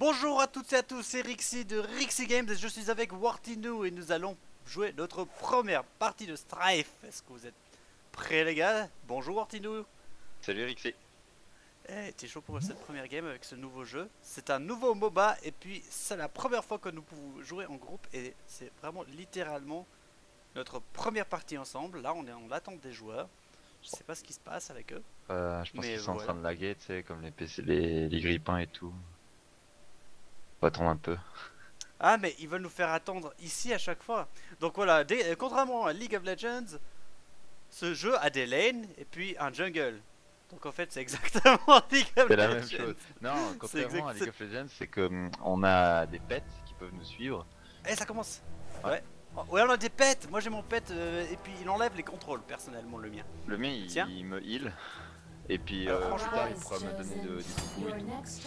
Bonjour à toutes et à tous, c'est Rixi de Rixi Games et je suis avec Wartinu et nous allons jouer notre première partie de Strife. Est-ce que vous êtes prêts les gars? Bonjour Wartinu. Salut Rixi. Eh, t'es chaud pour cette première game avec ce nouveau jeu? C'est un nouveau MOBA et puis c'est la première fois que nous pouvons jouer en groupe et c'est vraiment littéralement notre première partie ensemble. Là on est en l'attente des joueurs. Je sais pas ce qui se passe avec eux. Je pense Mais qu'ils sont en voilà. train de laguer, tu sais, comme les PC, les grippins et tout. Faut attendre un peu. Ah mais ils veulent nous faire attendre ici à chaque fois. Donc voilà, contrairement à League of Legends, ce jeu a des lanes et puis un jungle. Donc en fait c'est exactement League of C'est la Legends. même chose. Non, contrairement à exact- League of Legends, c'est que on a des pets qui peuvent nous suivre. Eh ça commence. Ouais. Ouais. Oh, ouais on a des pets. Moi j'ai mon pet et puis il enlève les contrôles personnellement le mien. Le mien, Tiens. il me heal. Et puis Alors, plus franchement, tard, il pourra me donner du coucou et tout.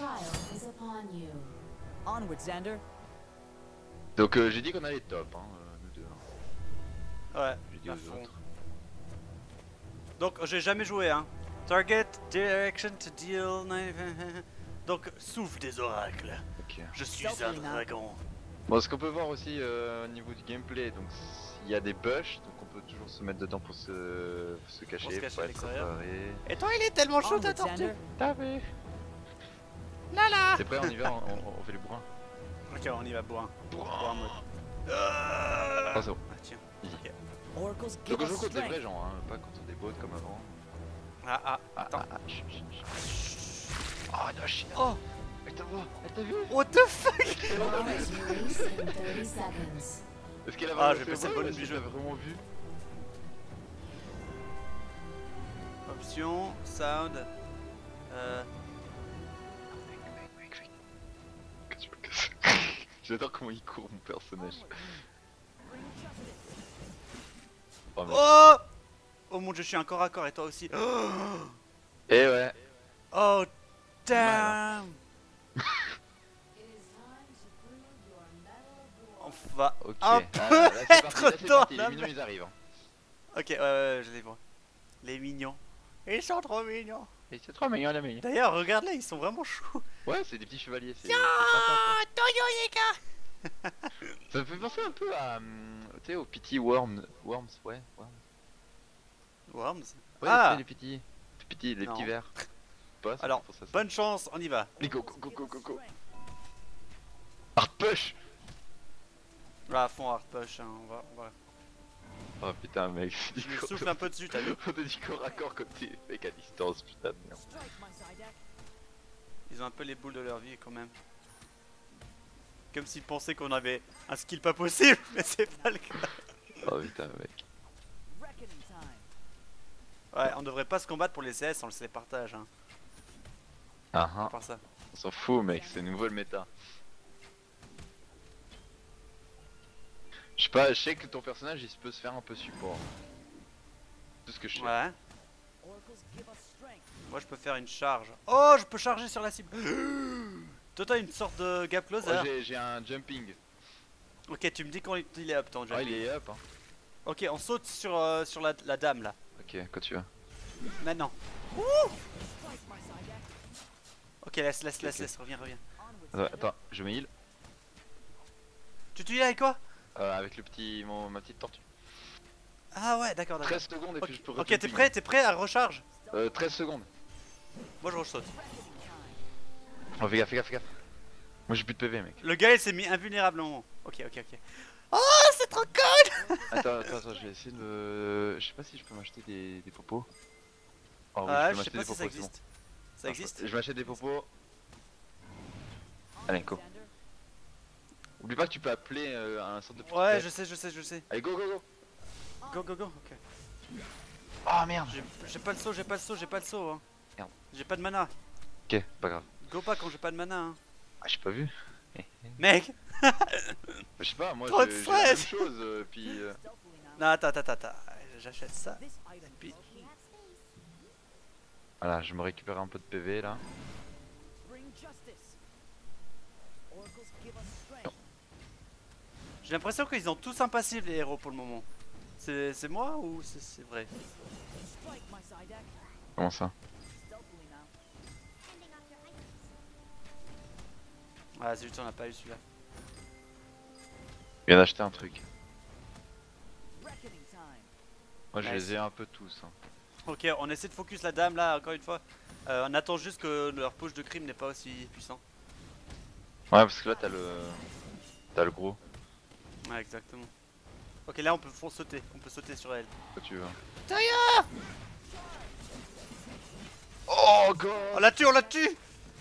Onward, Xander. Donc j'ai dit qu'on allait top, hein, nous deux. Ouais. J'ai dit à aux fond. autres. Donc j'ai jamais joué hein. Target, direction to deal. Donc souffle des oracles. Ok. Je suis un dragon. Bon, ce qu'on peut voir aussi au niveau du gameplay, donc il y a des bush, donc on peut toujours se mettre dedans pour se cacher, cacher faut à être l'extérieur. préparé. Et toi il est tellement chaud ta Onward, tortue. Xander. T'as vu? Là là. T'es prêt, on y va, on fait les bourrins. Ok on y va bourrin. Bourrin mode. 3-0. Ah tiens. Oracles give Donc on us joue contre des vrais strength. gens, hein, pas contre des bots comme avant. Attends. Chut, chut, chut. Oh la chine. Oh Elle t'a vu? Elle t'a vu? what the fuck. Est-ce qu'elle a Ah, vraiment j'ai fait passé le vol, bonus est-ce du qu'elle jeu. l'a vraiment vu? Option, sound. Qu'est-ce que tu veux que c'est? J'adore comment il court mon personnage. Oh, mec. Oh. Oh mon dieu je suis un corps à corps et toi aussi. Eh ouais. Oh damn. On va Ok. un Ah, peu là, c'est parti, être là, c'est dans parti. la Les mignons merde. ils arrivent. Hein. Ok ouais je les vois. Les mignons. Ils sont trop mignons. Et c'est trop mignon la mignon. D'ailleurs regarde là ils sont vraiment choux. Ouais, c'est des petits chevaliers. C'est sympa, Toyo Yeka. quoi. Ça me fait penser un peu à. Tu sais, aux petits worms. Worms, ouais. Worms. Worms. Ouais, Ah. tu sais, les Non. petits verts. Pas, ça Alors me fait penser à ça. bonne chance on y va. Allez, go, go, go, go, go, go. Hard push. Là à fond hard push hein. on va. Oh putain, mec. Je me souffle un peu dessus t'as vu. On te dit corps à corps quand t'es mec à distance, putain de merde. Strike, my Zydak. Ils ont un peu les boules de leur vie quand même. Comme s'ils pensaient qu'on avait un skill pas possible, mais c'est pas le cas. Oh putain, mec. Reckoning time. Ouais, on devrait pas se combattre pour les CS, on se les partage. Hein. Ah À ah, part ça. on s'en fout, mec, c'est nouveau le méta. Je sais pas, je sais que ton personnage il peut se faire un peu support. Tout ce que je sais. Ouais. Oracles give us strength. Moi je peux faire une charge. Oh, je peux charger sur la cible. Toi t'as une sorte de gap close Oh, là. j'ai un jumping. Ok, tu me dis quand il est up ton Ah, jump. il est up, hein. Ok, on saute sur la dame là. Ok, quand tu veux. Maintenant. Strike, my Zydak. Ok, laisse, reviens. Onward, Attends, je me heal. Tu te dis avec quoi? Avec le petit, ma petite tortue. Ah ouais, d'accord. 13 secondes et puis je peux Ok, t'es prêt à recharge? 13 secondes. Moi je saute. Oh, fais gaffe, fais gaffe, fais gaffe. Moi j'ai plus de PV, mec. Le gars il s'est mis invulnérablement. Ok. Oh, c'est trop cool! Attends, je vais essayer de. Je sais pas si je peux m'acheter des popos. Oh oui, Ah, je je peux sais m'acheter pas des si ça popos, c'est bon. existe. Ça existe? Je m'achète des popos. Onward, Allez, go. Xander. Oublie pas que tu peux appeler un centre de petite Ouais, bête. je sais. Allez, go, go, go. Go, ok. Oh merde. J'ai pas le saut, hein. Merde. J'ai pas de mana. Ok, pas grave. Go pas quand j'ai pas de mana, hein. Ah, j'ai pas vu. Mec! Je sais pas, moi Trop de j'ai la même stress. chose. Puis. Stealthily now. Non, attends. J'achète ça. This item Puis- is key. Voilà, je me récupère un peu de PV là. Bring justice. Oracles give us strength. J'ai l'impression qu'ils ont tous un passif les héros pour le moment. C'est moi ou c'est vrai? Strike, my Zydak. Comment ça? Stealthily now. Ah zut, on n'a pas eu celui-là. Je viens d'acheter un truc. Reckoning time. Moi je Nice. les ai un peu tous. Hein. Ok, on essaie de focus la dame là, encore une fois. On attend juste que leur push de crime n'est pas aussi puissant. Ouais parce que là t'as le... T'as le gros. Ouais, exactement. Ok, là on peut sauter, on peut sauter sur elle. Quoi tu veux. Taïa! Oh god. On la tue, on la tue!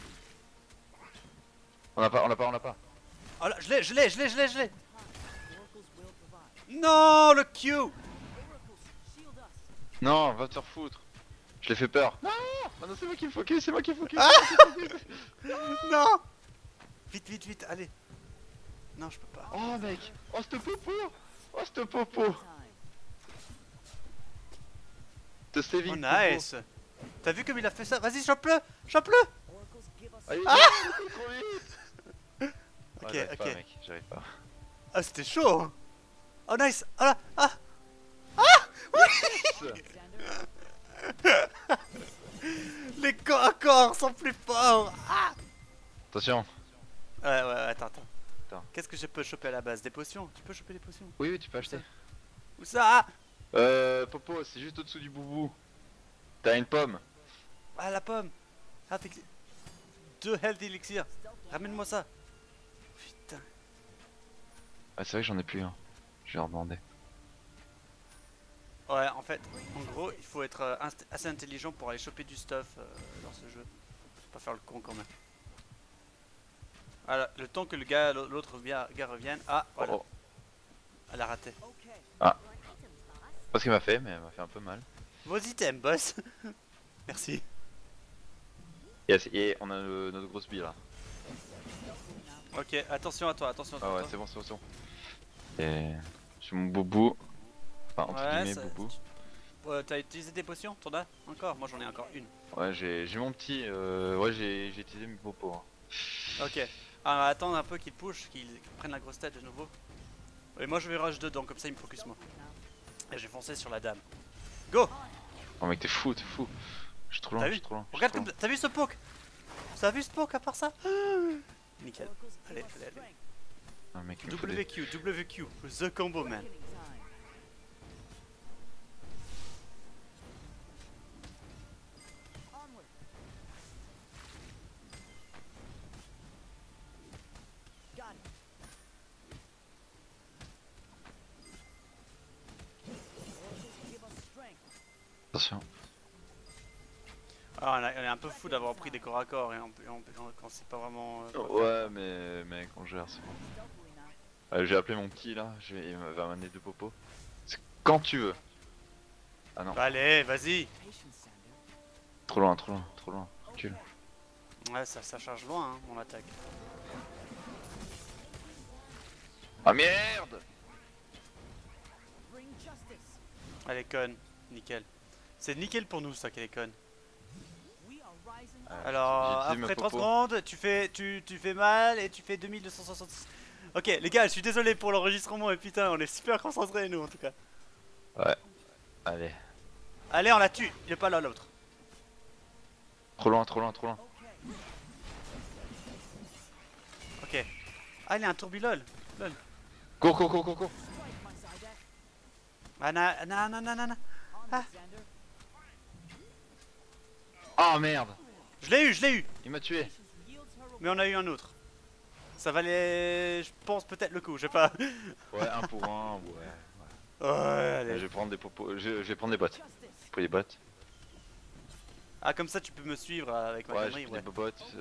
On l'a pas, on l'a pas, on l'a pas. Oh là, je l'ai. Oracles will provide. Non, le Q! Oracles, shield us. Non, va te faire foutre. Je l'ai fait peur. Non, ah non c'est moi qui me focus, c'est moi qui me focus. Non! Vite, vite, vite, allez. Non, je peux pas. Oh mec. Oh ce popo. Oh ce popo. Time. Te saving Oh popo. nice! T'as vu comme il a fait ça? Vas-y, chope-le! Chope-le! Oracles give us Allez, Ah trop vite. Ok, j'arrive ok. pas, mec, j'arrive pas. Ah, c'était chaud! Hein. Oh nice! Oh là! Ah! Alexander. Les corps à corps sont plus forts! Ah! Attention. Ouais, attends. Attends. Qu'est-ce que je peux choper à la base? Des potions? Tu peux choper des potions? Oui, oui, tu peux acheter. Où ça? Ah! Popo, c'est juste au-dessous du boubou. T'as une pomme. Ah, la pomme! Ah, 2 health elixir! Ramène-moi ça! Putain. Ah, c'est vrai que j'en ai plus un. Je vais leur demander. Ouais, en fait, en gros, il faut être assez intelligent pour aller choper du stuff dans ce jeu. Faut pas faire le con quand même. Voilà, le temps que le gars, l'autre gars revienne. Ah, voilà, Oh, elle a raté. Okay. pas ce qu'elle m'a fait, mais elle m'a fait un peu mal. Vos items, boss. Merci. Yes, et on a notre grosse bille là. Ok, attention à toi, attention à Ah toi. ouais, c'est bon, c'est bon, c'est bon. Et j'ai mon boubou. Enfin, entre Ouais, guillemets, ça- boubou. T'as utilisé des potions? T'en as encore? Moi j'en ai encore une. Ouais, j'ai mon petit. Ouais, j'ai utilisé mes popos. Hein. Ok. Alors, on va attendre un peu qu'il push, qu'il prenne la grosse tête de nouveau. Et moi je vais rush dedans, comme ça il me focus moi. Et j'ai foncé sur la dame. Go! Oh, mec, t'es fou, t'es fou. Je suis trop loin, T'as je vu? suis trop loin. je suis Regarde trop comme. T'as vu ce poke? T'as vu ce poke à part ça? Nickel. Oracles give Allez, us allez, allez. strength. loin. Ah, mec, il me faut des... WQ, The Combo Man. Reckoning time. Onward. Got it. Oracles give us strength. Attention. Ah, on est un peu fou d'avoir pris des corps à corps et quand c'est pas vraiment. Ouais, mais mec, on gère, c'est bon. Stealthily now. J'ai appelé mon petit là, il va m'amener deux popos. C'est quand tu veux. Ah non, Allez, vas-y! Patience, Sander. trop loin, trop loin, trop loin. Recule. Ouais, ça charge loin, hein, mon attaque. Ah merde! Bring justice. Elle est conne, nickel. C'est nickel pour nous ça qu'elle est conne. We are rising Ah, up. Alors, j'ai utilisé après mes 30 popos. secondes, tu fais mal et tu fais 2266. Ok, les gars, je suis désolé pour l'enregistrement et putain, on est super concentrés nous en tout cas. Allez. Allez, on la tue, il est pas là l'autre. Trop loin, trop loin, trop loin. Okay. Ok. Ah, il est un tourbillol. Lol. Go, go, go, go, go! Strike, my Zydak. Ah, na. Ah. Onward, Xander. Ah merde! Je l'ai eu, Il m'a tué! Patience yields her reward. mais on a eu un autre. Ça valait, je pense, peut-être le coup, je sais pas. Ouais, un pour un, ouais. Ouais, Je allez. vais prendre des popos, je vais prendre des bottes. Justice. Pour les bottes. Ah, comme ça, tu peux me suivre avec ma Ouais, connerie, j'ai ouais. pris des bottes.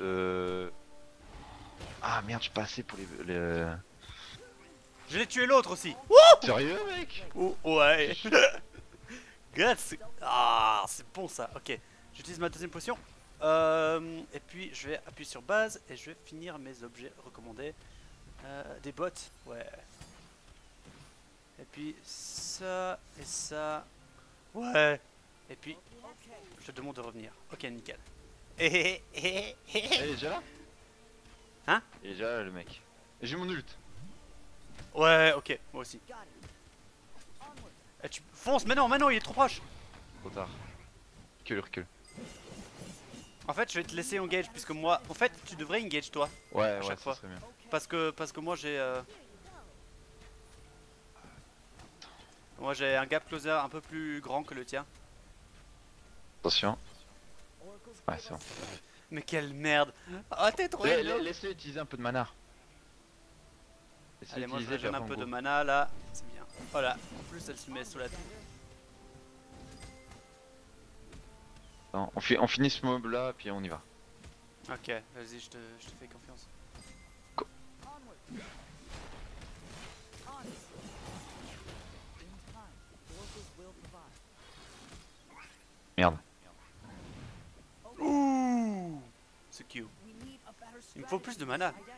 Ah merde, je suis pas assez pour les... Je l'ai tué l'autre aussi. Sérieux, mec? Oh, ouais. Guts. Ah, c'est bon ça. Ok, j'utilise ma deuxième potion. Et puis je vais appuyer sur base et je vais finir mes objets recommandés. Des bottes, ouais. Et puis ça et ça. Ouais. Et puis Okay. je te demande de revenir. Ok, nickel. Eh, Eh, il est déjà là? Hein? Il est déjà là, le mec. Et j'ai mon ult. Ouais, ok, moi aussi. Got it. Onward. Eh, tu fonces, mais non, il est trop proche. Trop tard. Recule, recule. En fait, je vais te laisser engage puisque moi. En fait, tu devrais engage toi. Ouais, chaque ouais, fois. ça serait bien. Parce que moi j'ai. Moi j'ai un gap closer un peu plus grand que le tien. Attention. Ouais, c'est bon. Mais quelle merde! Ah, t'es trop énorme. Laisse-le utiliser un peu de mana. Laisse-le Allez, moi je utiliser, puis régène un après, peu on de go. mana là. C'est bien. Voilà. En plus, elle se met sous la tête. Attends, on finit ce mob là, puis on y va. Ok, vas-y, je te fais confiance. Onward. On. In time, forces will provide. Merde. Ouh! C'est cute. We need a better Il me faut plus de mana. strategy, Psyduck.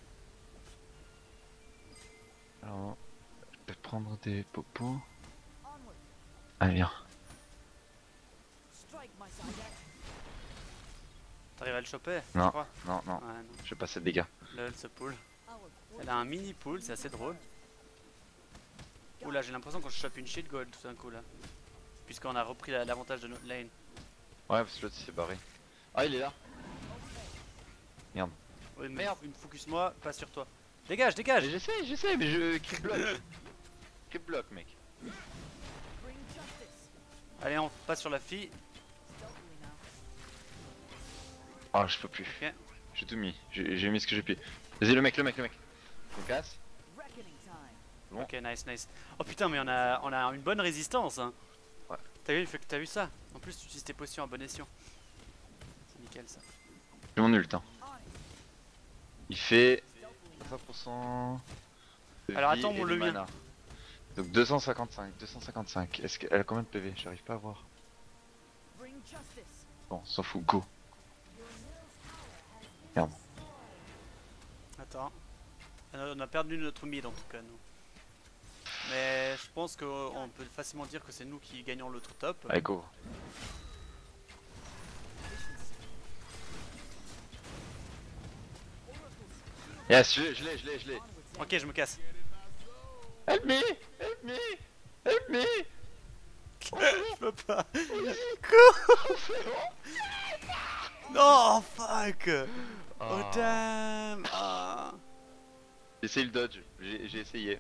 Alors, je vais prendre des popos. Onward. Allez, viens. Strike, my Psyduck. T'arrives à le choper? Non. Je crois. Non, non, Ouais, non. je vais passer de dégâts. Là, elle se pull. Our Elle a un mini pull, c'est assez drôle. Oula, j'ai l'impression qu'on chope une shit gold tout d'un coup là. Puisqu'on a repris l'avantage de notre lane. Ouais, parce que l'autre il s'est barré. Ah, il est là. Merde. Oui, mais Merde. une focus-moi, pas sur toi. Dégage, dégage! Mais j'essaie, mais je creep block. Creep block, mec. bring justice. Allez, on passe sur la fille. Stealthily now. Ah, je peux plus. Ok. J'ai tout mis. J'ai mis ce que j'ai pu. Vas-y, le mec. On casse. Reckoning time. Bon. Ok, nice, nice. Oh putain, mais on a une bonne résistance. Hein. Ouais. T'as vu ça? En plus, tu utilises tes potions à bon escient. C'est nickel ça. J'ai mon ult. Hein. On it. Il fait Stealthily now. 5% de Alors, vie attends, et mon de le mien. mana. Donc 255. Est-ce qu'elle a combien de PV? J'arrive pas à voir. Bring justice. Bon, s'en fout, go. Attends. On a perdu notre mid en tout cas, nous. Mais je pense qu'on peut facilement dire que c'est nous qui gagnons l'autre top. Allez, go. Yes, je l'ai. Onward, Ok, je me casse. Help me! Help me! Help me! Je peux pas. Non, fuck! Oh damn! Ah. J'ai essayé le dodge, j'ai essayé.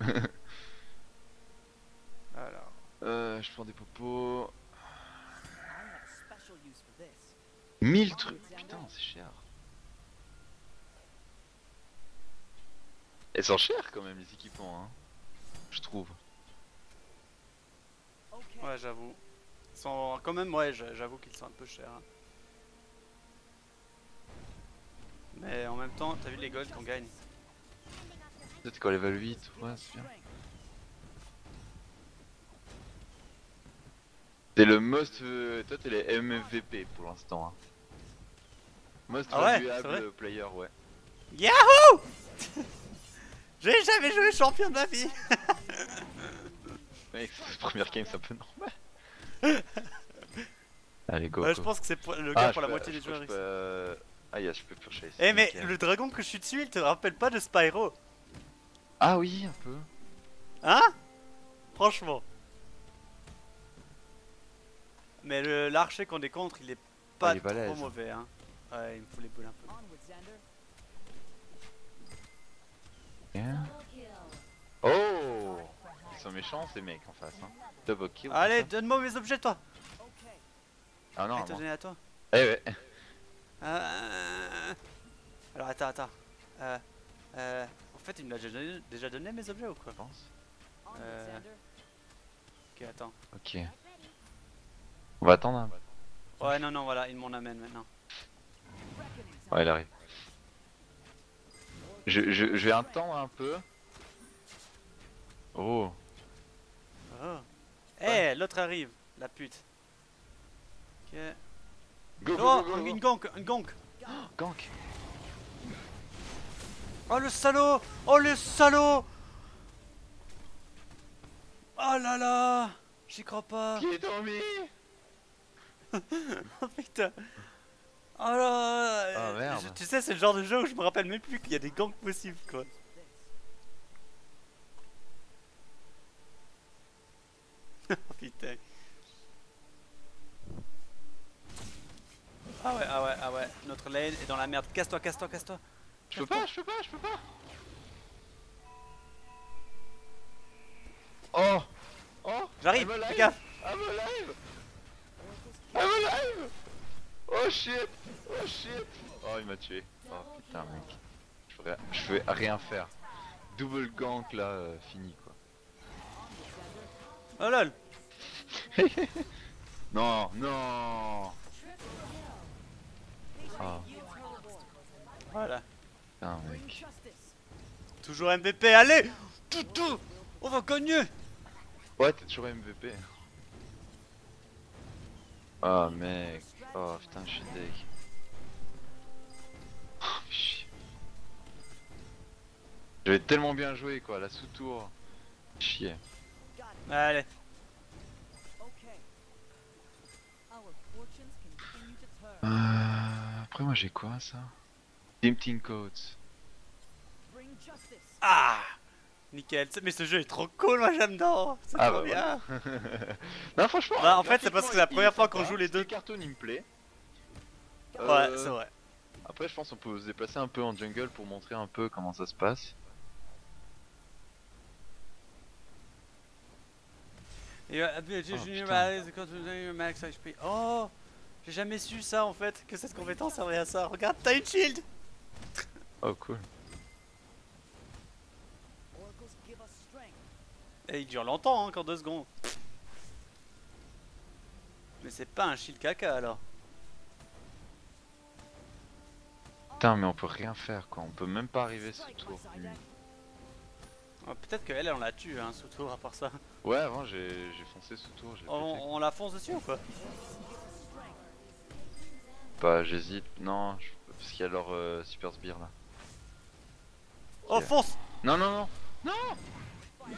Alors. Je prends des popos. I have a special use for this. 1000 trucs, putain, c'est cher. Elles sont chères quand même les équipements, hein. Je trouve. Okay. Ouais, j'avoue. Ils sont quand même, ouais, j'avoue qu'ils sont un peu chers. Hein. Mais en même temps, t'as vu les golds qu'on gagne? Peut-être qu'on level 8, ouais, c'est bien. T'es le most. Toi, t'es les MVP pour l'instant. Hein. Most Ah ouais, c'est valuable vrai player, ouais. Yahoo! J'ai jamais joué champion de ma vie! Mec, cette première game, c'est un peu normal. Allez, go. Ouais, go. je pense que c'est le cas Ah, pour je la peux- moitié je des crois joueurs que ici. je peux, Ah, yes, je peux purcher. Eh mais le dragon que je suis dessus, il te rappelle pas de Spyro? Ah oui, un peu. Hein? Franchement. Mais l'archer qu'on est contre, il est pas il est trop balèze. mauvais. Hein. Ouais, il me faut les boules un peu. Onward, Xander. Bien. Oh, ils sont méchants ces mecs en face. Hein. Double kill. Allez, comme ça. donne-moi mes objets, toi! Okay. Ah Je non, vais te non. donner à toi. Eh ouais. Alors attends. En fait, il me l'a déjà donné mes objets ou quoi? Je pense. Onward, Xander. Ok, attends. Ok. On va attendre. Hein. Ouais, non, voilà, il m'en amène maintenant. Reckoning time. Ouais, il arrive. Je vais attendre un peu. Oh. Oh. Eh, l'autre arrive, la pute. Ok. Go, Oh, go, go, go, une go. gank, une gank. Gank. Oh le salaud! Oh le salaud! Oh là là! J'y crois pas! Qui est tombé? Oh putain! Oh là! Ah, merde. Tu sais, c'est le genre de jeu où je me rappelle même plus qu'il y a des ganks possibles quoi. Oh putain! Ah ouais, ah ouais, ah ouais. Notre lane est dans la merde. Casse-toi, casse-toi, casse-toi. Je peux pas, je peux pas, je peux pas. Oh! Oh! J'arrive, I'm fais alive! gaffe. I'm alive! Oracle's I'm alive! Oh shit! Oh shit! Oh il m'a tué. Oh putain mec. Je vais rien faire. Double gank là, fini quoi. Oh lol. Non, non! Ah Voilà. putain bring mec. justice. Toujours MVP, allez. Tout. On va gagner. Ouais t'es toujours MVP. Oh mec. Oh putain je suis deg. Oh, chier. J'avais tellement bien joué quoi, la sous-tour. Chier. Got it. Allez. Okay. Our fortunes continue to turn. Après moi j'ai quoi ça? Team Codes. Bring justice. Ah. Nickel. Mais ce jeu est trop cool, moi j'adore. C'est Ah, trop bah, bien. Non franchement. Bah, en fait, c'est parce que c'est la première fois qu'on sympa, joue les deux. Cartoon il me plaît. Ouais, c'est vrai. Après je pense qu'on peut se déplacer un peu en jungle pour montrer un peu comment ça se passe. Et max HP. Oh, j'ai jamais su ça en fait, que cette compétence servait à ça. Regarde, t'as une shield. Oh cool. Oracles give us strength. Et il dure longtemps, hein, encore 2 secondes. Mais c'est pas un shield caca alors. Putain mais on peut rien faire quoi, on peut même pas arriver ce Strike, my tour. Psyduck. Oh, peut-être qu'elle, on la tue, hein, sous tour à part ça. Ouais avant j'ai foncé ce tour, j'ai pété. On la fonce dessus ou quoi? Bah j'hésite, non, parce qu'il y a leur super sbire là. Oh, Ok. fonce! Non non non. Non. We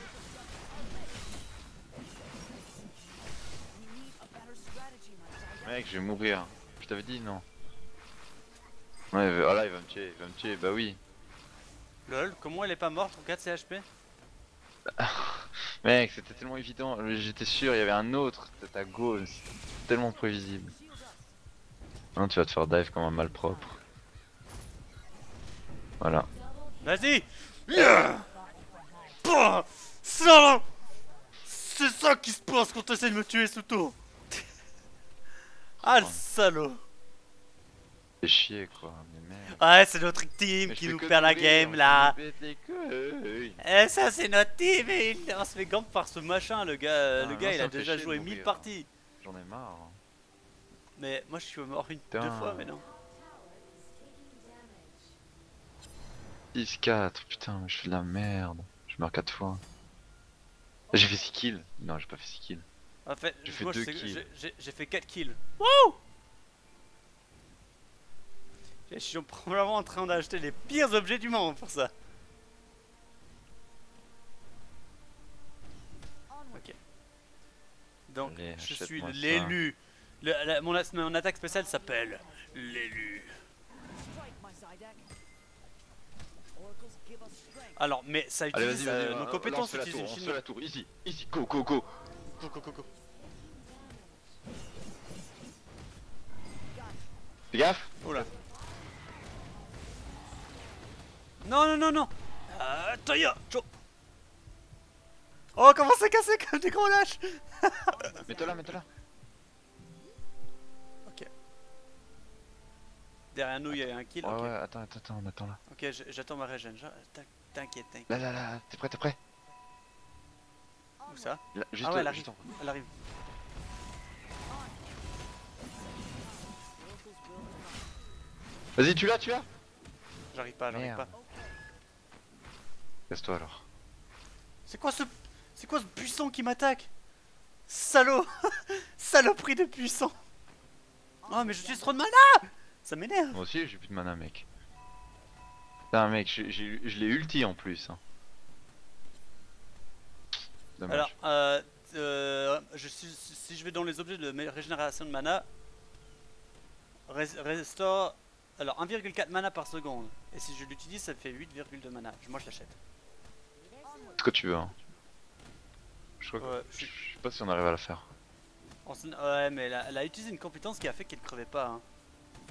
need a better strategy, my Psyduck. Mec je vais mourir, je t'avais dit non. Ouais voilà il va me tuer, bah oui. Lol, comment elle est pas morte en 4 CHP? Mec c'était tellement évident, j'étais sûr il y avait un autre, c'était à gauche, c'est tellement prévisible. Shield us. Non tu vas te faire dive comme un malpropre. Voilà. Vas-y! Pouah, salaud! C'est ça qui se passe quand t'essaies de me tuer sous tour! Ah le salaud! Fais chier quoi, mais merde. Ouais, c'est notre team Mais je qui fais nous que perd la courir, game on là! se pète les couilles. Eh, ça c'est notre team et on se fait gank par ce machin, le gars, Ah, le non, gars il ça a me fait déjà chier de joué mourir. 1000 parties! J'en ai marre. Hein. Mais moi je suis mort deux Putain. fois, mais non. 6-4, putain mais je fais de la merde. Je meurs 4 fois. J'ai fait 6 kills. Non j'ai pas fait 6 kills. En fait, J'ai fait moi, 2 je sais que kills. j'ai fait 4 kills. Wouh! Je suis probablement en train d'acheter les pires objets du monde pour ça. Onward. Ok. Donc, Allez, je achète-moi suis ça. l'élu. Mon attaque spéciale s'appelle l'élu. Strike, my Psyduck. Oracles give us strength. Alors, mais ça Allez utilise vas-y vas-y. nos compétences utilisent une on se shield. fait la tour, easy, easy, go go go. Go, go, go, go. Fais gaffe. Oh là. Non, non, non, non. Toya, Joe. Oh, comment c'est cassé comme des gros lâches. Mets-toi là, mets-toi là. Ok. Derrière nous, il y a un kill. Ouais Ok, ouais, attends, on attend là. ok, j'attends ma régène. T'inquiète, t'inquiète. Là là là, t'es prêt. Où ça? Là, juste, Ah ouais, elle juste arrive. en Elle arrive. Oracles will not. Vas-y tu l'as. J'arrive pas. Merde. Casse-toi alors. C'est quoi ce buisson qui m'attaque? Salaud. Saloperie de buisson. Oh, mais je suis trop de mana. Ça m'énerve. Moi aussi j'ai plus de mana mec. Putain mec, je l'ai ulti en plus. Hein. Dommage. Alors, si je vais dans les objets de régénération de mana, restore. Alors 1,4 mana par seconde. Et si je l'utilise, ça me fait 8,2 mana. Moi je l'achète. Ce que tu veux. Hein. Je crois que Ouais, je sais pas si on arrive à la faire. Ouais, mais elle a utilisé une compétence qui a fait qu'elle crevait pas. Hein.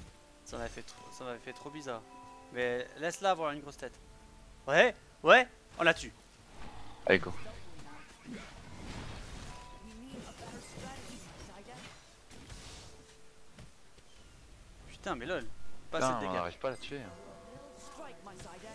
Ça m'avait fait trop bizarre. Mais laisse-la avoir une grosse tête. Ouais, ouais, on la tue. Allez go. We need a better strategy, Zydak. Putain, mais lol. Pas Putain, assez de on dégâts. n'arrive pas à la tuer. Hein. Strike, my Zydak.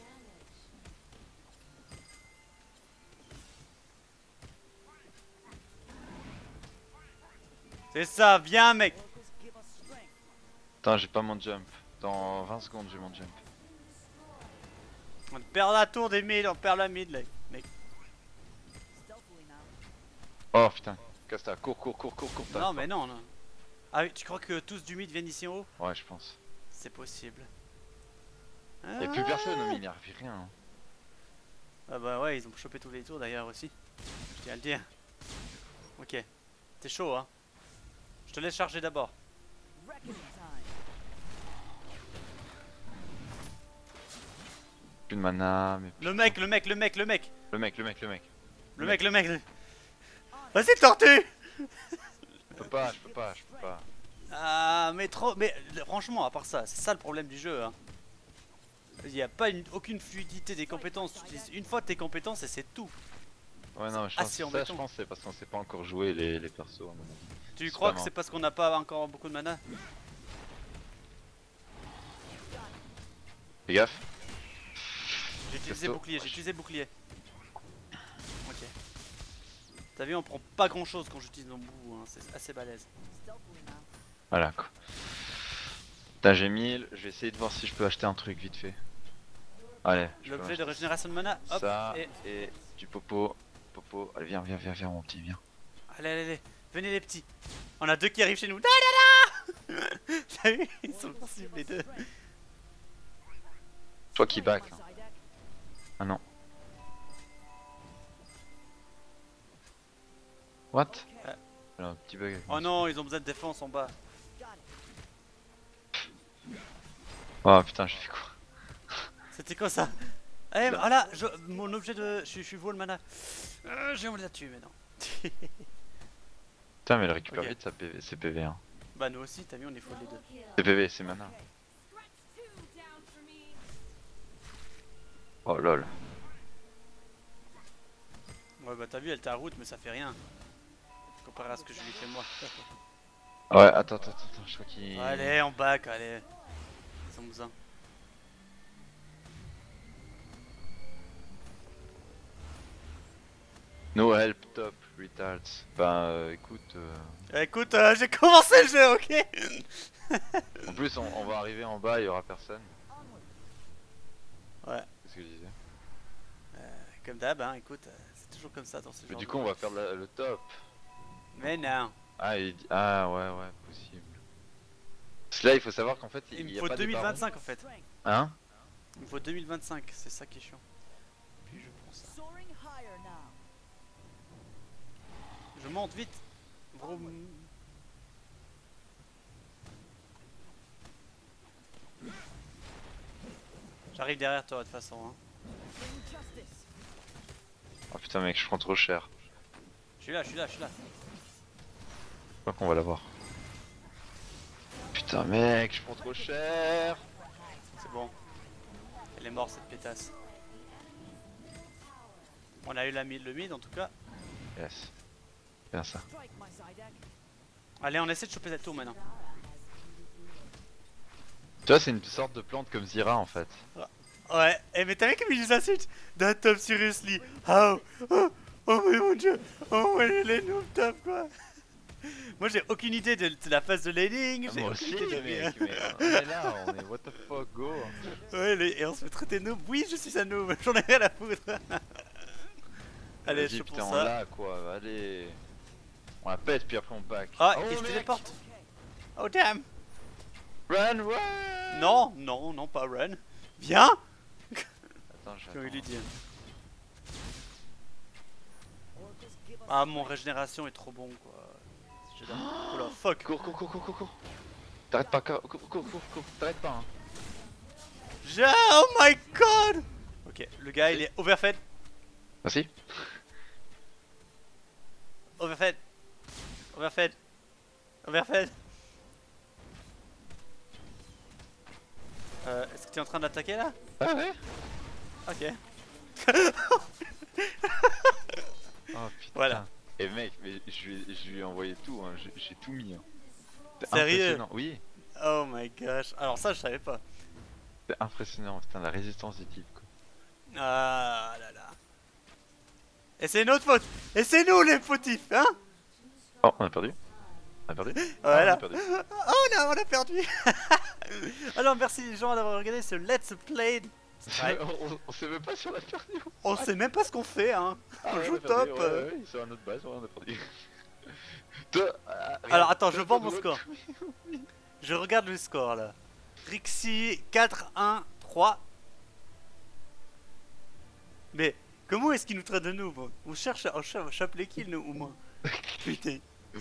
C'est ça, viens mec. Oracles give us strength. Putain, j'ai pas mon jump. Dans 20 secondes, j'ai mon jump. On perd la tour des mid, on perd la mid là. Mec. Stealthily now. Oh putain, Casta, cours, t'arrives Non mais non, non. Ah oui, tu crois que tous du mid viennent ici en haut? pas. Ouais, je pense. C'est possible. Y'a plus personne au mid, il arrive rien. Hein. Ah bah ouais, ils ont chopé tous les tours d'ailleurs aussi. Je tiens à le dire. Ok. T'es chaud hein. Je te laisse charger d'abord. Reckoning time. Plus de mana, mais. Le mec. Le mec. Le mec. Vas-y tortue. Je peux pas. Ah mais trop. Mais franchement, à part ça, c'est ça le problème du jeu hein. Il n'y a pas aucune fluidité des compétences. Tu utilises une fois tes compétences et c'est tout. Ouais, non, je assez pense, ça, embêtant. je pense c'est parce qu'on sait pas encore jouer les persos. À mon avis. Tu C'est crois que vraiment- c'est parce qu'on n'a pas encore beaucoup de mana? Fais gaffe. J'ai utilisé Perso. bouclier. Ok. T'as vu, on prend pas grand chose quand j'utilise mon bout, hein. C'est assez balèze. Stealthily now. Voilà quoi. Putain, j'ai 1000, je vais essayer de voir si je peux acheter un truc vite fait. Allez, je peux L'objet de acheter régénération de mana, hop, ça et... et du popo. Allez, viens, mon petit, viens. Allez, venez les petits. On a deux qui arrivent chez nous. T'as vu, ils sont sensibles les deux. Toi qui back. My Hein. Zydak. Ah non. What? Ah. Alors, un petit bug. avec Oh mon- non, ils ont besoin de défense en bas. Got it. Oh putain, j'ai fait quoi? C'était quoi ça? Eh, ah là, mon objet de... Je suis vol mana. J'ai envie de la tuer mais non. Putain, mais elle récupère Ok. vite ses PV. Hein. Bah nous aussi, t'as vu, on est full les deux. Ses PV, c'est mana. Oh lol. Ouais bah t'as vu, elle t'a route mais ça fait rien. Comparé à ce que je lui fais moi. Ouais, attends, je crois qu'il. Allez, on back, allez. Ils ont besoin. No help top, retards. Ben écoute. Écoute, j'ai commencé le jeu, ok? En plus, on va arriver en bas, il y aura personne. Ouais, C'est ce que je disais. comme d'hab, hein, écoute, c'est toujours comme ça dans ce Mais genre du de coup, on jeu. va faire le top. Mais non. Ah ouais, possible. Parce que là, il faut savoir qu'en fait, Il il me y a faut pas des barons. 2025 en fait. Strength. Hein? Il me faut 2025, c'est ça qui est chiant. Puis je prends ça. Soaring higher now. Je monte vite. Vroom. J'arrive derrière toi de toute façon. Hein. Bring justice. Oh putain, mec, je prends trop cher. Je suis là. Je crois qu'on va l'avoir. Putain, mec, je prends trop cher. C'est bon. Elle est morte cette pétasse. On a eu le mid en tout cas. Yes. Bien ça. Strike, my Zydak. Allez, on essaie de choper cette tour maintenant. Tu vois, c'est une sorte de plante comme Zira en fait. Ouais, eh, mais t'as vu comme ils nous insultent? That top seriously. How? Oh mon dieu. Oh ouais, les noob top quoi. Moi j'ai aucune idée de la phase de laning. J'ai Moi aucune aussi, idée de rien. mec, mais on est là, on est what the fuck, go. Ouais, et on se fait traiter de noob. Oui, je suis un noob. J'en ai rien à foutre. Allez, Vas-y, je pour putain, on ça. l'a quoi, allez. On la pète, puis après on back. Ah, Oh, et je mec. téléporte. Oh damn. Run, run. Non, pas run. Viens. Attends, J'ai envie de lui j'attends. dire. Oracles give us Ah, mon régénération est trop bon quoi. Je donne- Oh la fuck. Cours. T'arrêtes pas, cours. T'arrêtes pas, hein. Oh my god. Ok, le gars il est overfed. Merci. Overfed. Est-ce que tu es en train d'attaquer là? Ah ouais. Ok. Oh putain. Voilà. Et mec, mais je lui ai envoyé tout, hein. J'ai tout mis. Hein. C'est Sérieux? impressionnant. Oui, Oh my gosh. Alors ça je savais pas. c'est impressionnant, putain, la résistance du type quoi. Ah là là. Et c'est notre faute. Et c'est nous les fautifs, hein? Oh, on a perdu. On a perdu. Voilà. Ah, on a perdu. Oh là, on a perdu. Alors merci les gens d'avoir regardé ce Let's Play. Ouais. On sait même pas si on a perdu. On sait même pas ce qu'on fait, hein. Ah, On ouais, joue a perdu, top. Ouais, ouais, sur notre base, ouais, on a perdu. Toi, Alors attends, je toi, vends toi, mon toi, score. Je regarde le score là. Rixi 4-1-3. Mais comment est-ce qu'il nous traite de nous? On cherche les kills nous ou moins? Putain.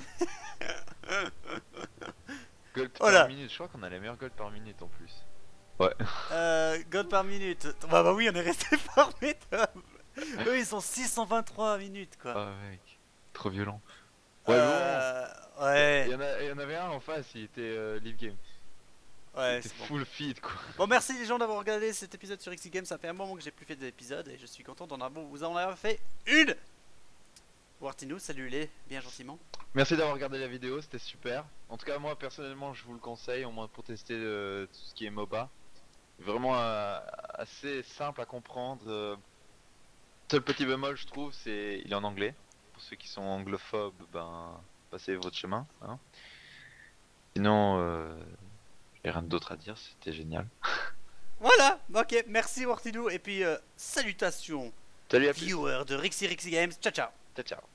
Gold Voilà. par minute, je crois qu'on a les meilleurs gold par minute en plus. Ouais. God par minute. Bah oui, on est resté formidable. Eux ils sont 623 minutes quoi. Ah mec, trop violent. Ouais, bon. Ouais. Il y en avait un en face, il était live game. Ouais, Il était c'est bon. full feed quoi. Bon, merci les gens d'avoir regardé cet épisode sur XY Game. Ça fait un moment que j'ai plus fait d'épisodes et je suis content d'en avoir. Vous en avez fait une. Wartino, salut-les, bien gentiment. Merci d'avoir regardé la vidéo, c'était super. En tout cas, moi personnellement, je vous le conseille, au moins pour tester tout ce qui est MOBA. Vraiment assez simple à comprendre. Seul petit bémol, je trouve, c'est il est en anglais. Pour ceux qui sont anglophobes, ben passez votre chemin. Hein. Sinon, j'ai rien d'autre à dire, c'était génial. Voilà, ok, merci Wartino. Et puis, salutations, Salut à plus. viewers de Rixi Games. Ciao, ciao. Ciao ciao.